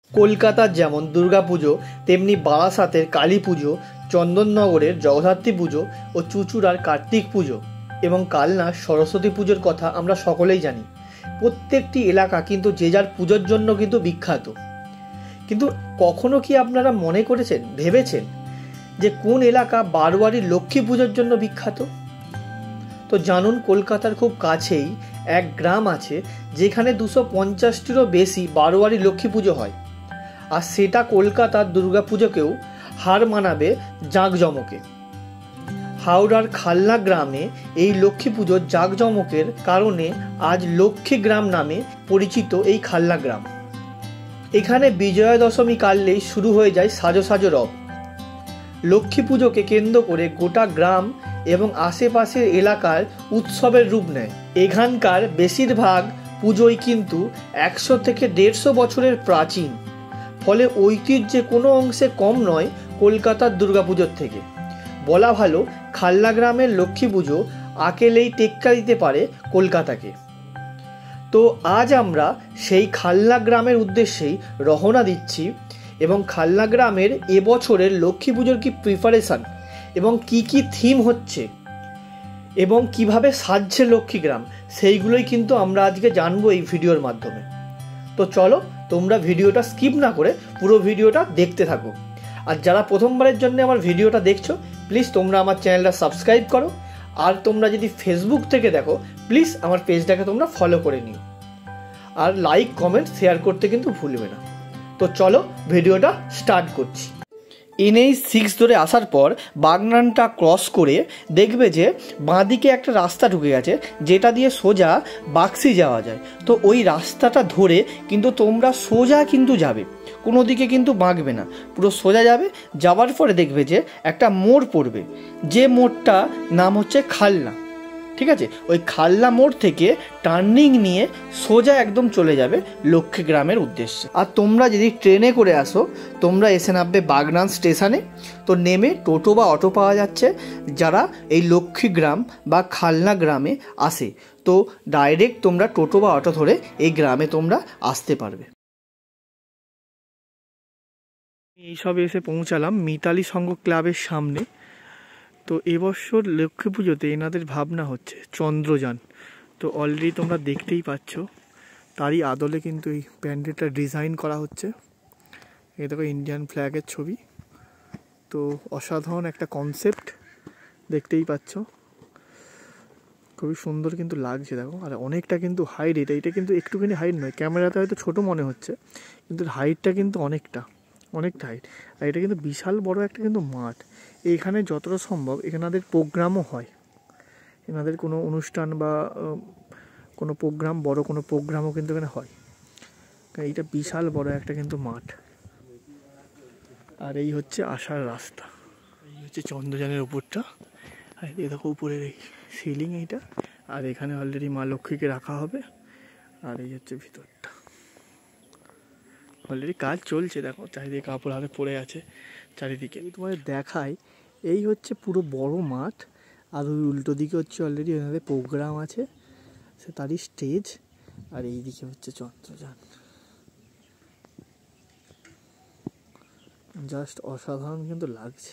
কলকাতার যেমন দুর্গাপুজো, তেমনি বারাসাতের কালী পুজো, চন্দননগরের জগদ্ধাত্রী পুজো ও চুঁচুড়ার কার্তিক পুজো এবং কালনার সরস্বতী পুজোর কথা আমরা সকলেই জানি। প্রত্যেকটি এলাকা কিন্তু যে যার পুজোর জন্য কিন্তু বিখ্যাত। কিন্তু কখনো কি আপনারা মনে করেছেন, ভেবেছেন যে কোন এলাকা বারোয়ারি লক্ষ্মী পুজোর জন্য বিখ্যাত? তো জানুন, কলকাতার খুব কাছেই এক গ্রাম আছে যেখানে 250টিরও বেশি বারোয়ারি লক্ষ্মী পুজো হয়, আর সেটা কলকাতার দুর্গাপুজোকেও হার মানাবে জাঁকজমকে। হাওড়ার খালনা গ্রামে এই লক্ষ্মী পুজোর জাঁকজমকের কারণে আজ লক্ষ্মী গ্রাম নামে পরিচিত এই খালনা গ্রাম। এখানে বিজয়া দশমী কাললেই শুরু হয়ে যায় সাজো সাজো রব। লক্ষ্মী পুজোকে কেন্দ্র করে গোটা গ্রাম এবং আশেপাশের এলাকার উৎসবের রূপ নেয়। এখানকার বেশিরভাগ পুজোই কিন্তু 100 থেকে 150 বছরের প্রাচীন, ফলে ঐতিহ্যে কোনো অংশে কম নয় কলকাতার দুর্গাপুজোর থেকে। বলা ভালো, খালনা গ্রামের লক্ষ্মী পুজো আকেলেই টেক্কা দিতে পারে কলকাতাকে। তো আজ আমরা সেই খালনা গ্রামের উদ্দেশ্যেই রওনা দিচ্ছি এবং খালনা গ্রামের এবছরের লক্ষ্মী পুজোর কি প্রিপারেশন এবং কি কি থিম হচ্ছে এবং কিভাবে সাজছে লক্ষ্মী গ্রাম, সেইগুলোই কিন্তু আমরা আজকে জানবো এই ভিডিওর মাধ্যমে। তো চলো, তোমরা ভিডিওটা স্কিপ না করে পুরো ভিডিওটা দেখতে থাকো। আর যারা প্রথমবারের জন্য আমার ভিডিওটা দেখছো, প্লিজ তোমরা আমার চ্যানেলটা সাবস্ক্রাইব করো। আর তোমরা যদি ফেসবুক থেকে দেখো, প্লিজ আমার পেজটাকে তোমরা ফলো করে নিও। আর লাইক, কমেন্ট, শেয়ার করতে কিন্তু ভুলবে না। তো চলো ভিডিওটা স্টার্ট করছি। NH 6 ধরে আসার পর বাগনানটা ক্রস করে দেখবে যে বাঁদিকে একটা রাস্তা ঢুকে গেছে, যেটা দিয়ে সোজা বাক্সি যাওয়া যায়। তো ওই রাস্তাটা ধরে কিন্তু তোমরা সোজা কিন্তু যাবে, কোনো দিকে কিন্তু বাঁকবে না, পুরো সোজা যাবে। যাওয়ার পরে দেখবে যে একটা মোড় পড়বে, যে মোড়টা নাম হচ্ছে খালনা। ঠিক আছে, ওই খালনা মোড় থেকে টার্নিং নিয়ে সোজা একদম চলে যাবে লক্ষ্মী গ্রামের উদ্দেশ্যে। আর তোমরা যদি ট্রেনে করে আসো, তোমরা এসে নামবে বাগনান স্টেশনে। তো নেমে টোটো বা অটো পাওয়া যাচ্ছে যারা এই লক্ষ্মী গ্রাম বা খালনা গ্রামে আসে। তো ডাইরেক্ট তোমরা টোটো বা অটো ধরে এই গ্রামে তোমরা আসতে পারবে। এইসব এসে পৌঁছালাম মিতালি সংঘ ক্লাবের সামনে। তো এবছর লক্ষ্মী পুজোতে এনাদের ভাবনা হচ্ছে চন্দ্রযান। তো অলরেডি তোমরা দেখতেই পাচ্ছ, তারই আদলে কিন্তু এই প্যান্ডেলটা ডিজাইন করা হচ্ছে। এই দেখো ইন্ডিয়ান ফ্ল্যাগের ছবি। তো অসাধারণ একটা কনসেপ্ট, দেখতেই পাচ্ছ, খুবই সুন্দর কিন্তু লাগছে দেখো। আর অনেকটা কিন্তু হাইট, এটা কিন্তু একটুখানি হাইট নয়, ক্যামেরাতে হয়তো ছোটো মনে হচ্ছে, কিন্তু হাইটটা কিন্তু অনেকটা হাইট। আর এটা কিন্তু বিশাল বড় একটা কিন্তু মাঠ। এইখানে যতটা সম্ভব এনাদের প্রোগ্রামও হয়, এনাদের কোনো অনুষ্ঠান বা কোনো প্রোগ্রাম, বড় কোনো প্রোগ্রামও কিন্তু এখানে হয়। এইটা বিশাল বড় একটা কিন্তু মাঠ। আর এই হচ্ছে আসার রাস্তা, এই হচ্ছে চন্দ্রযানের উপরটা। আর এই দেখো উপরের এই সিলিং এইটা। আর এখানে অলরেডি মা লক্ষ্মীকে রাখা হবে। আর এই হচ্ছে ভিতরটা, অলরেডি কাজ চলছে। দেখো চারিদিকে কাপড় হাতে পড়ে আছে চারিদিকে। তোমাদের দেখাই, এই হচ্ছে পুরো বড় মাঠ। আর ওই উল্টো দিকে হচ্ছে অলরেডি ওনাদের প্রোগ্রাম আছে, সে তারই স্টেজ। আর এই দিকে হচ্ছে চন্দ্রযান। জাস্ট অসাধারণ কিন্তু লাগছে।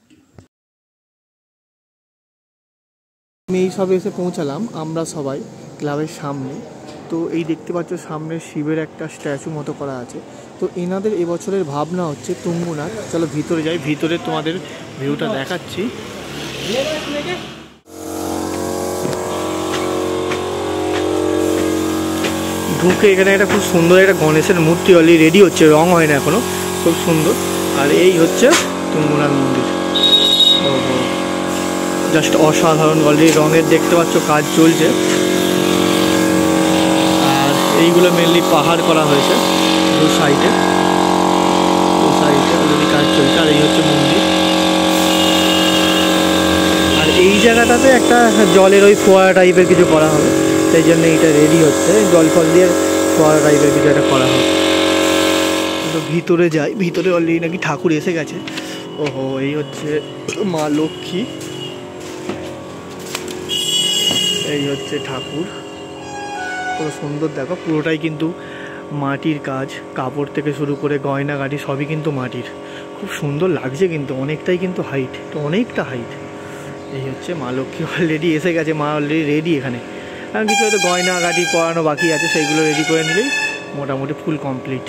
আমি এই সব এসে পৌঁছালাম আমরা সবাই ক্লাবের সামনে। তো এই দেখতে পাচ্ছ সামনে শিবের একটা স্ট্যাচু মতো করা আছে। তো এনাদের এবছরের ভাবনা হচ্ছে তুঙ্গনাথ। চলো ভিতরে যাই, ভিতরে তোমাদের ভিউটা দেখাচ্ছি। ঢুকে এখানে একটা খুব সুন্দর একটা গণেশের মূর্তি অলরেডি রেডি হচ্ছে, রং হয় না এখনো, খুব সুন্দর। আর এই হচ্ছে তুঙ্গনাথ মন্দির। ওহো, জাস্ট অসাধারণ, অলরেডি রঙের দেখতে পাচ্ছ কাজ চলছে। আর এইগুলো মেনলি পাহাড় করা হয়েছে দু সাইডে অলরেডি কাজ চলছে। আর এই হচ্ছে মন্দির। আর এই জায়গাটাতে একটা জলের ওই ফোয়ারা টাইপের কিছু করা হবে, সেই জন্য এইটা রেডি হচ্ছে, জল ফল দিয়ে ফোয়ারা টাইপের কিছু একটা করা হবে। তো ভিতরে যাই, ভিতরে অলরেডি নাকি ঠাকুর এসে গেছে। ওহো, এই হচ্ছে মা লক্ষ্মী, এই হচ্ছে ঠাকুর। পুরো সুন্দর দেখো, পুরোটাই কিন্তু মাটির কাজ, কাপড় থেকে শুরু করে গয়নাগাটি সবই কিন্তু মাটির। খুব সুন্দর লাগছে কিন্তু, অনেকটাই কিন্তু হাইট, তো অনেকটা হাইট। এই হচ্ছে মা লক্ষ্মী অলরেডি এসে গেছে, মা অলরেডি রেডি এখানে। কারণ কিছু হয়তো গয়নাগাটি পরানো বাকি আছে, সেইগুলো রেডি করে নিলেই মোটামুটি ফুল কমপ্লিট।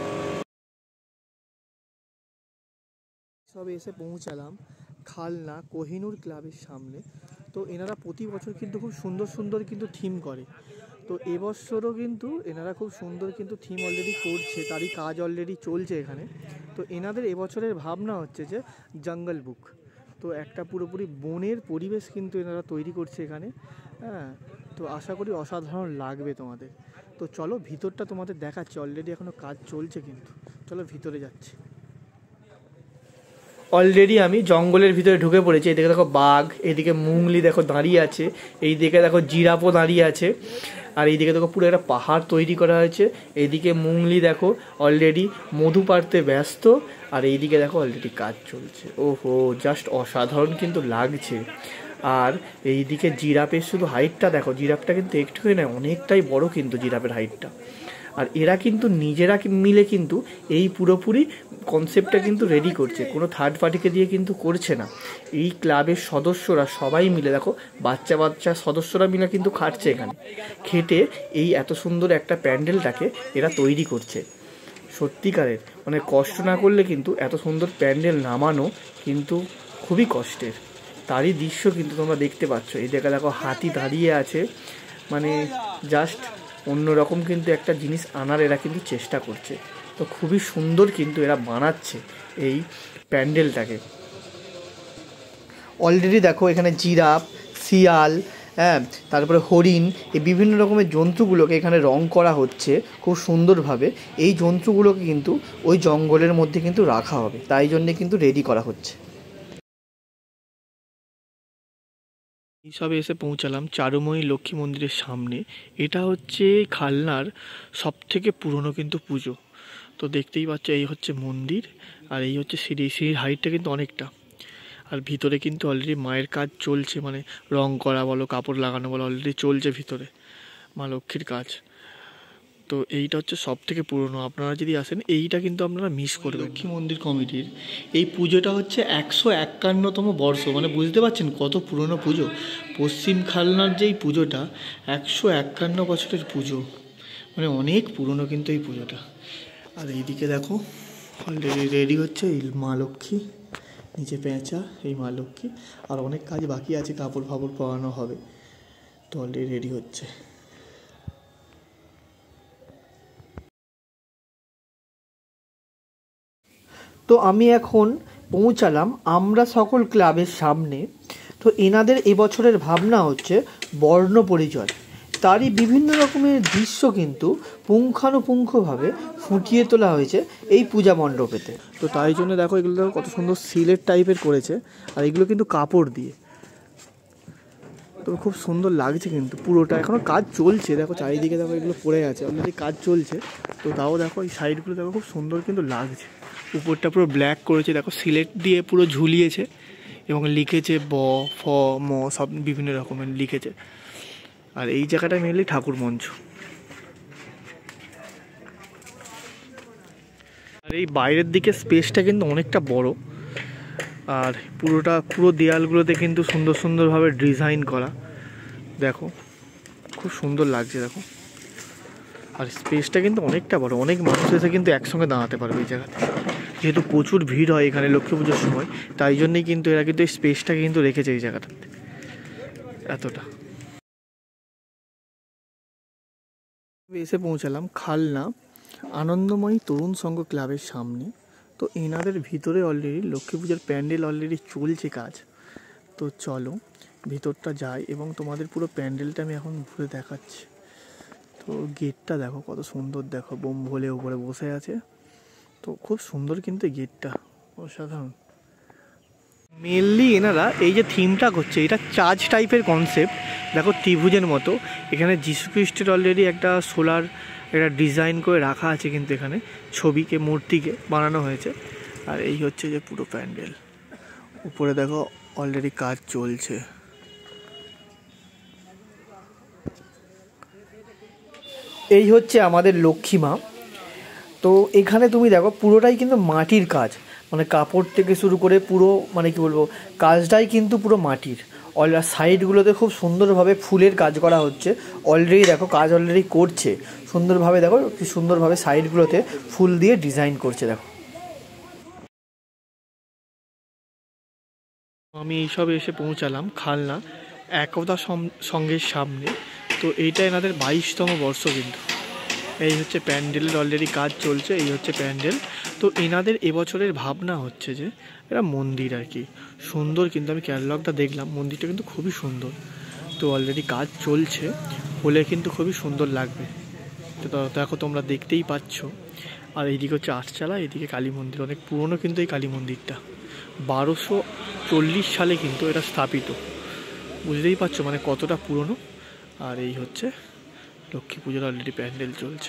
সবে এসে পৌঁছালাম খালনা কোহিনুর ক্লাবের সামনে। তো এনারা প্রতি বছর কিন্তু খুব সুন্দর সুন্দর কিন্তু থিম করে। তো এবছরও কিন্তু এনারা খুব সুন্দর কিন্তু থিম অলরেডি করছে, তারই কাজ অলরেডি চলছে এখানে। তো এনাদের এবছরের ভাবনা হচ্ছে যে জঙ্গল বুক, তো একটা পুরোপুরি বনের পরিবেশ কিন্তু এনারা তৈরি করছে এখানে। হ্যাঁ, তো আশা করি অসাধারণ লাগবে তোমাদের। তো চলো ভিতরটা তোমাদের দেখাচ্ছি, অলরেডি এখনও কাজ চলছে কিন্তু। চলো ভিতরে যাচ্ছি। অলরেডি আমি জঙ্গলের ভিতরে ঢুকে পড়েছি। এদিকে দেখো বাঘ, এদিকে মুংলি দেখো দাঁড়িয়ে আছে, এই দিকে দেখো জিরাফও দাঁড়িয়ে আছে, আর এইদিকে দেখো পুরো একটা পাহাড় তৈরি করা হয়েছে। এইদিকে মুংলি দেখো অলরেডি মধু পাড়তে ব্যস্ত, আর এইদিকে দেখো অলরেডি কাজ চলছে। ওহো, জাস্ট অসাধারণ কিন্তু লাগছে। আর এইদিকে জিরাফের শুধু হাইটটা দেখো, জিরাফটা কিন্তু একটুখানি নয়, অনেকটাই বড় কিন্তু জিরাফের হাইটটা। আর এরা কিন্তু নিজেরা মিলে কিন্তু এই পুরোপুরি কনসেপ্টটা কিন্তু রেডি করছে, কোনো থার্ড পার্টিকে দিয়ে কিন্তু করছে না। এই ক্লাবের সদস্যরা সবাই মিলে দেখো, বাচ্চা বাচ্চা সদস্যরা মিলে কিন্তু খাটছে এখানে, খেটে এই এত সুন্দর একটা প্যান্ডেলটাকে এরা তৈরি করছে। সত্যিকারের মানে কষ্ট না করলে কিন্তু এত সুন্দর প্যান্ডেল নামানো কিন্তু খুবই কষ্টের। তারই দৃশ্য কিন্তু তোমরা দেখতে পাচ্ছ। এই জায়গায় দেখো হাতি দাঁড়িয়ে আছে, মানে জাস্ট অন্যরকম কিন্তু একটা জিনিস আনার এরা কিন্তু চেষ্টা করছে। তো খুবই সুন্দর কিন্তু এরা বানাচ্ছে এই প্যান্ডেলটাকে। অলরেডি দেখো এখানে জিরাফ, শিয়াল, হ্যাঁ, তারপরে হরিণ, এই বিভিন্ন রকমের জন্তুগুলোকে এখানে রং করা হচ্ছে খুব সুন্দরভাবে। এই জন্তুগুলোকে কিন্তু ওই জঙ্গলের মধ্যে কিন্তু রাখা হবে, তাই জন্যে কিন্তু রেডি করা হচ্ছে। এইসবে এসে পৌঁছালাম চারুময়ী লক্ষ্মী মন্দিরের সামনে। এটা হচ্ছে খালনার সব থেকে পুরনো কিন্তু পুজো। তো দেখতেই পাচ্ছ, এই হচ্ছে মন্দির, আর এই হচ্ছে সিঁড়ি। সিঁড়ির হাইটটা কিন্তু অনেকটা। আর ভিতরে কিন্তু অলরেডি মায়ের কাজ চলছে, মানে রং করা বলো, কাপড় লাগানো বলো, অলরেডি চলছে ভিতরে মা লক্ষ্মীর কাজ। তো এইটা হচ্ছে সব থেকে পুরনো। আপনারা যদি আসেন এইটা কিন্তু আপনারা মিস করবেন। লক্ষ্মী মন্দির কমিটির এই পুজোটা হচ্ছে 151তম বর্ষ, মানে বুঝতে পারছেন কত পুরনো পুজো। পশ্চিম খালনার যেই পুজোটা 151 বছরের পুজো, মানে অনেক পুরনো কিন্তু এই পুজোটা। আর এইদিকে দেখো অলরেডি রেডি হচ্ছে এই মা লক্ষ্মী, নিচে পেঁচা, এই মা লক্ষ্মী। আর অনেক কাজ বাকি আছে, কাপড় ফাপড় পরানো হবে, তো অলরেডি রেডি হচ্ছে। তো আমি এখন পৌঁছালাম আমরা সকল ক্লাবের সামনে। তো এনাদের এবছরের ভাবনা হচ্ছে বর্ণ পরিচয়, তারই বিভিন্ন রকমের দৃশ্য কিন্তু পুঙ্খানুপুঙ্খভাবে ফুটিয়ে তোলা হয়েছে এই পূজা মণ্ডপেতে। তো তাই জন্য দেখো এগুলো দেখো কত সুন্দর সিলেট টাইপের করেছে, আর এগুলো কিন্তু কাপড় দিয়ে। তো খুব সুন্দর লাগছে কিন্তু পুরোটা, এখনও কাজ চলছে। দেখো চারিদিকে দেখো এগুলো পড়ে আছে, অলরেডি কাজ চলছে। তো তাও দেখো এই সাইডগুলো দেখো খুব সুন্দর কিন্তু লাগছে। উপরটা পুরো ব্ল্যাক করেছে, দেখো সিলেট দিয়ে পুরো ঝুলিয়েছে এবং লিখেছে ব, ফ, ম, সব বিভিন্ন রকমের লিখেছে। আর এই জায়গাটা মেনলি ঠাকুর মঞ্চ। আর এই বাইরের দিকে স্পেসটা কিন্তু অনেকটা বড়, আর পুরো দেয়ালগুলোতে কিন্তু সুন্দর সুন্দরভাবে ডিজাইন করা। দেখো খুব সুন্দর লাগছে দেখো। আর স্পেসটা কিন্তু অনেকটা বড়, অনেক মানুষ এসে কিন্তু একসঙ্গে দাঁড়াতে পারবে এই জায়গাতে। যেহেতু প্রচুর ভিড় হয় এখানে লক্ষ্মী পুজোর সময়, তাই জন্যই কিন্তু এরা কিন্তু এই স্পেসটা কিন্তু রেখেছে এই জায়গাটাতে এতটা। এসে পৌঁছালাম খালনা আনন্দময়ী তরুণ সংঘ ক্লাবের সামনে। তো এনাদের ভিতরে অলরেডি লক্ষ্মী পূজার প্যান্ডেল অলরেডি চলছে কাজ। তো চলো ভিতরটা যাই এবং তোমাদের পুরো প্যান্ডেলটা আমি এখন ঘুরে দেখাচ্ছি। তো গেটটা দেখো কত সুন্দর, দেখো বোম ভোলে উপরে বসে আছে। তো খুব সুন্দর কিন্তু গেটটা, অসাধারণ। মেনলি এনারা এই যে থিমটা করছে, এটা চার্চ টাইপের কনসেপ্ট। দেখো ত্রিভুজের মতো এখানে যীশু খ্রিস্টের অলরেডি একটা সোলার একটা ডিজাইন করে রাখা আছে, কিন্তু এখানে ছবিকে মূর্তিকে বানানো হয়েছে। আর এই হচ্ছে যে পুরো প্যান্ডেল, উপরে দেখো অলরেডি কাজ চলছে। এই হচ্ছে আমাদের লক্ষ্মী মা, তো এখানে তুমি দেখো পুরোটাই কিন্তু মাটির কাজ, মানে কাপড় থেকে শুরু করে পুরো মানে কি বলবো কাজটাই কিন্তু পুরো মাটির। সাইডগুলোতে খুব সুন্দরভাবে ফুলের কাজ করা হচ্ছে। অলরেডি দেখো কাজ অলরেডি করছে সুন্দরভাবে, দেখো কি সুন্দরভাবে সাইডগুলোতে ফুল দিয়ে ডিজাইন করছে দেখো। আমি এইসব এসে পৌঁছালাম খালনা একতা সঙ্গের সামনে। তো এইটা এনাদের 22তম বর্ষ কিন্তু। এই হচ্ছে প্যান্ডেলের অলরেডি কাজ চলছে, এই হচ্ছে প্যান্ডেল। তো এনাদের এবছরের ভাবনা হচ্ছে যে এটা মন্দির আর কি সুন্দর, কিন্তু আমি ক্যাটালগটা দেখলাম, মন্দিরটা কিন্তু খুবই সুন্দর। তো অলরেডি কাজ চলছে, হলে কিন্তু খুবই সুন্দর লাগবে। তো দেখো তোমরা দেখতেই পাচ্ছ। আর এইদিকে হচ্ছে আটচালা, এইদিকে কালী মন্দির, অনেক পুরনো কিন্তু এই কালী মন্দিরটা 1240 সালে কিন্তু এটা স্থাপিত। বুঝতেই পারছো মানে কতটা পুরনো। আর এই হচ্ছে লক্ষ্মী পুজোর অলরেডি প্যান্ডেল চলছে।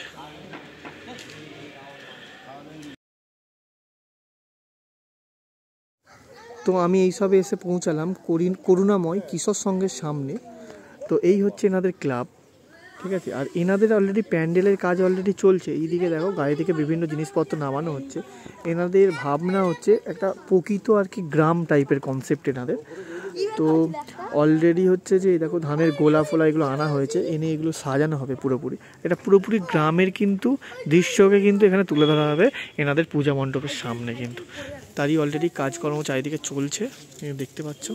তো আমি এইসবে এসে পৌঁছালাম করুণাময় কিশোর সংঘের সামনে। তো এই হচ্ছে এনাদের ক্লাব, ঠিক আছে। আর এনাদের অলরেডি প্যান্ডেলের কাজ অলরেডি চলছে। এইদিকে দেখো গাড়ি থেকে বিভিন্ন জিনিসপত্র নামানো হচ্ছে। এনাদের ভাবনা হচ্ছে একটা প্রকৃত আর কি গ্রাম টাইপের কনসেপ্ট এনাদের। তো অলরেডি হচ্ছে যে দেখো ধানের গোলা ফোলা এগুলো আনা হয়েছে, এনে এগুলো সাজানো হবে পুরোপুরি। এটা পুরোপুরি গ্রামের কিন্তু দৃশ্যকে কিন্তু এখানে তুলে ধরা হবে এনাদের পূজা মণ্ডপের সামনে কিন্তু। তারই অলরেডি কাজকর্ম চারিদিকে চলছে, দেখতে পাচ্ছ।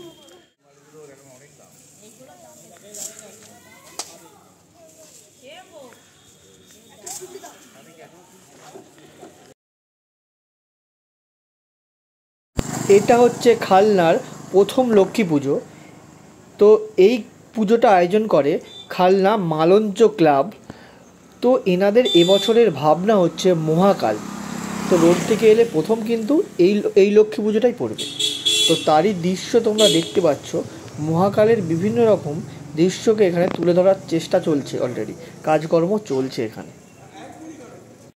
এটা হচ্ছে খালনার প্রথম লক্ষ্মী পুজো। তো এই পুজোটা আয়োজন করে খালনা মালঞ্চ ক্লাব। তো এনাদের এবছরের ভাবনা হচ্ছে মহাকাল। তো রোড থেকে এলে প্রথম কিন্তু এই লক্ষ্মী পুজোটাই পড়বে। তো তারই দৃশ্য তোমরা দেখতে পাচ্ছ। মহাকালের বিভিন্ন রকম দৃশ্যকে এখানে তুলে ধরার চেষ্টা চলছে, অলরেডি কাজকর্ম চলছে এখানে।